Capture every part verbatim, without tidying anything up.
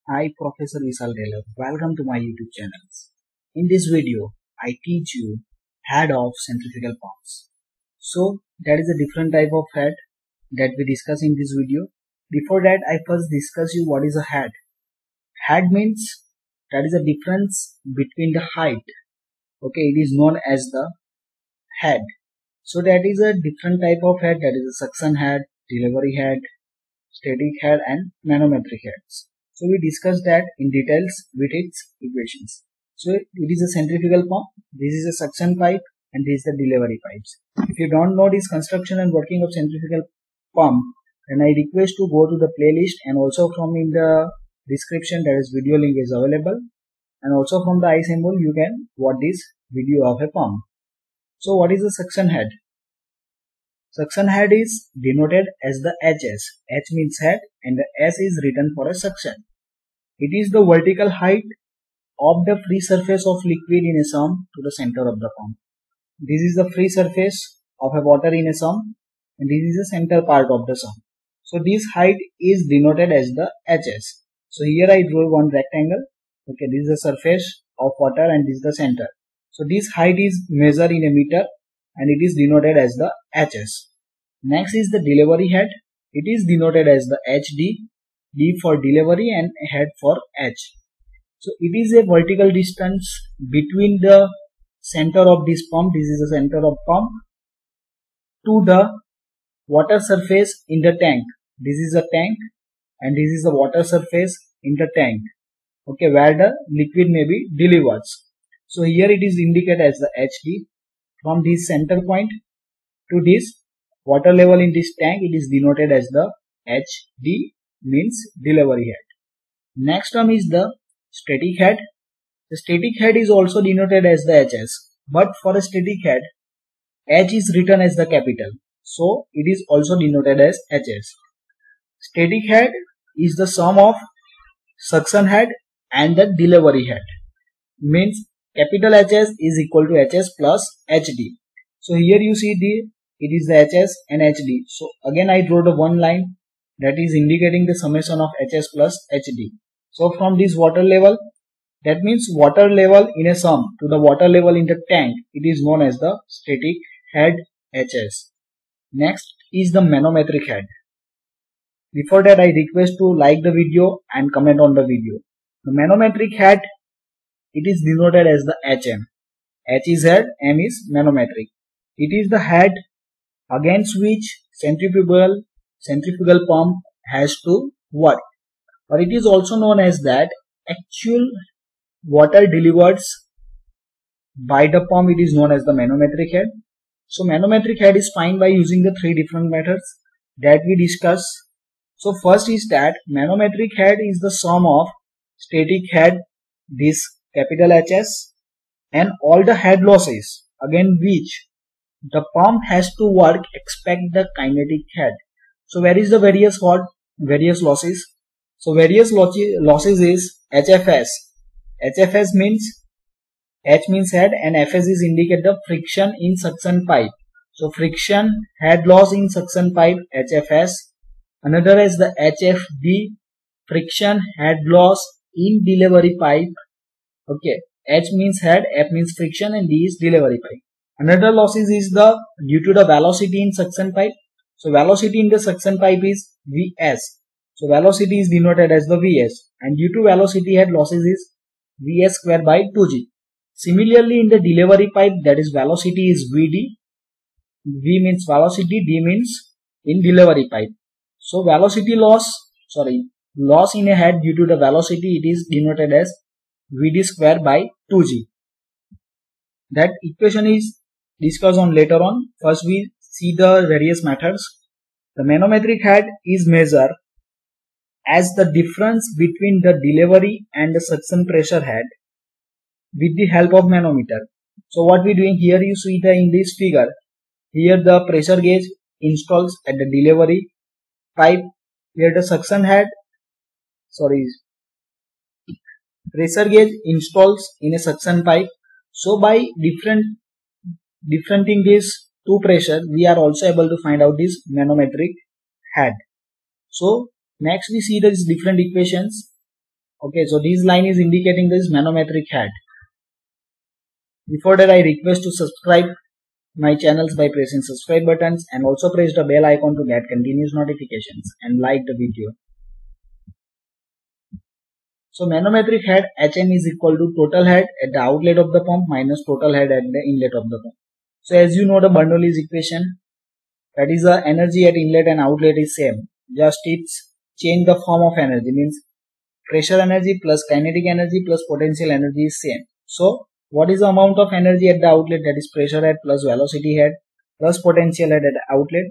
Hi, Professor Vishal Taylor. Welcome to my YouTube channel. In this video, I teach you head of centrifugal pumps. So, that is a different type of head that we discuss in this video. Before that, I first discuss you what is a head. Head means that is a difference between the height. Okay, it is known as the head. So that is a different type of head, that is a suction head, delivery head, static head and manometric heads. So we discussed that in details with its equations. So it is a centrifugal pump, this is a suction pipe and this is the delivery pipes. If you don't know this construction and working of centrifugal pump, then I request to go to the playlist, and also from in the description there is video link is available, and also from the eye symbol you can watch this video of a pump. So what is the suction head? Suction head is denoted as the H S. H means head and the S is written for a suction. It is the vertical height of the free surface of liquid in a sump to the center of the pump. This is the free surface of a water in a sump and this is the center part of the sump. So this height is denoted as the H S. So here I draw one rectangle. Okay, this is the surface of water and this is the center. So this height is measured in a meter and it is denoted as the H S. Next is the delivery head. It is denoted as the H D, D for delivery and head for H. So it is a vertical distance between the center of this pump, this is the center of pump, to the water surface in the tank. This is a tank and this is the water surface in the tank, okay, where the liquid may be delivered. So here it is indicated as the H D. From this center point to this water level in this tank, it is denoted as the H D, means delivery head. Next term is the static head. The static head is also denoted as the H S, but for a static head, H is written as the capital, so it is also denoted as H S. Static head is the sum of suction head and the delivery head, means capital H S is equal to H S plus H D. So here you see the it is the H S and H D. So again I draw the one line that is indicating the summation of H S plus H D. So from this water level, that means water level in a sump to the water level in the tank, it is known as the static head H S. Next is the manometric head. Before that I request to like the video and comment on the video. The manometric head, it is denoted as the H M. H is head, M is manometric. It is the head against which centrifugal centrifugal pump has to work, or it is also known as that actual water delivered by the pump, it is known as the manometric head. So manometric head is found by using the three different methods that we discuss. So first is that manometric head is the sum of static head, this capital H S, and all the head losses against which the pump has to work except the kinetic head. So where is the various what various losses? So various losses is H F S. H F S means H means head and F S is indicate the friction in suction pipe. So friction head loss in suction pipe, H F S. Another is the H F D, friction head loss in delivery pipe. Okay, H means head, F means friction and D is delivery pipe. Another losses is the due to the velocity in suction pipe. So velocity in the suction pipe is V S. So velocity is denoted as the V S, and due to velocity head losses is V S square by two G. Similarly in the delivery pipe, that is velocity is V D. V means velocity, D means in delivery pipe. So velocity loss, sorry, loss in a head due to the velocity, it is denoted as V D square by two G. That equation is discussed on later on. First we see the various methods. The manometric head is measured as the difference between the delivery and the suction pressure head with the help of manometer. So what we doing here, you see the in this figure, here the pressure gauge installs at the delivery pipe, here the suction head, sorry, pressure gauge installs in a suction pipe. So by different differenting these two pressure, we are also able to find out this manometric head. So next we see these different equations Okay, so this line is indicating this manometric head. Before that, I request to subscribe my channels by pressing subscribe buttons and also press the bell icon to get continuous notifications and like the video. So manometric head H M is equal to total head at the outlet of the pump minus total head at the inlet of the pump. So as you know the Bernoulli's equation, that is the energy at inlet and outlet is same. Just it's change the form of energy, means pressure energy plus kinetic energy plus potential energy is same. So what is the amount of energy at the outlet, that is pressure head plus velocity head plus potential head at the outlet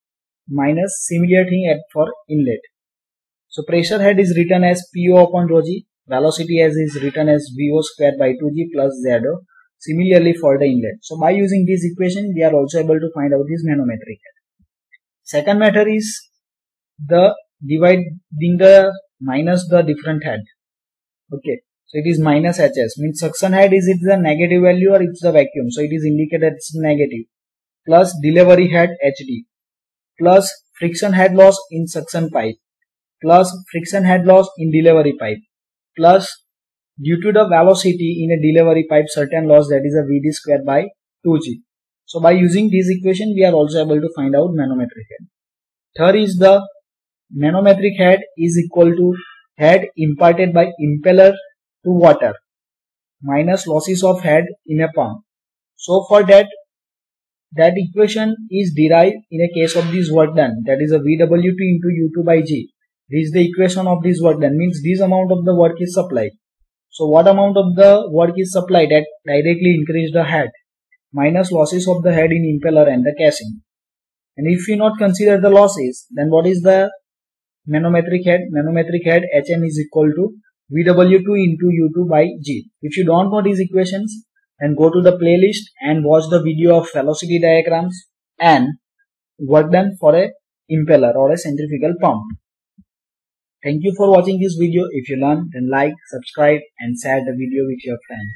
minus similar thing at for inlet. So pressure head is written as P O upon rho g, velocity as is written as V O squared by two g plus Z O. Similarly for the inlet. So by using this equation we are also able to find out this manometric head. Second method is the dividing the minus the different head. Okay, so it is minus H S, means suction head, is it the negative value or it's the vacuum, so it is indicated it's negative, plus delivery head H D, plus friction head loss in suction pipe, plus friction head loss in delivery pipe, plus due to the velocity in a delivery pipe certain loss, that is a V D square by two g. So by using this equation we are also able to find out manometric head. Third is the manometric head is equal to head imparted by impeller to water minus losses of head in a pump. So for that, that equation is derived in a case of this work done, that is a V W two into U two by G. This is the equation of this work done, means this amount of the work is supplied. So what amount of the work is supplied, that directly increase the head minus losses of the head in impeller and the casing. And if you not consider the losses, then what is the manometric head? Manometric head H M is equal to V W two into U two by G. If you don't know these equations, then go to the playlist and watch the video of velocity diagrams and work done for a impeller or a centrifugal pump. Thank you for watching this video. If you learn, then like, subscribe and share the video with your friends.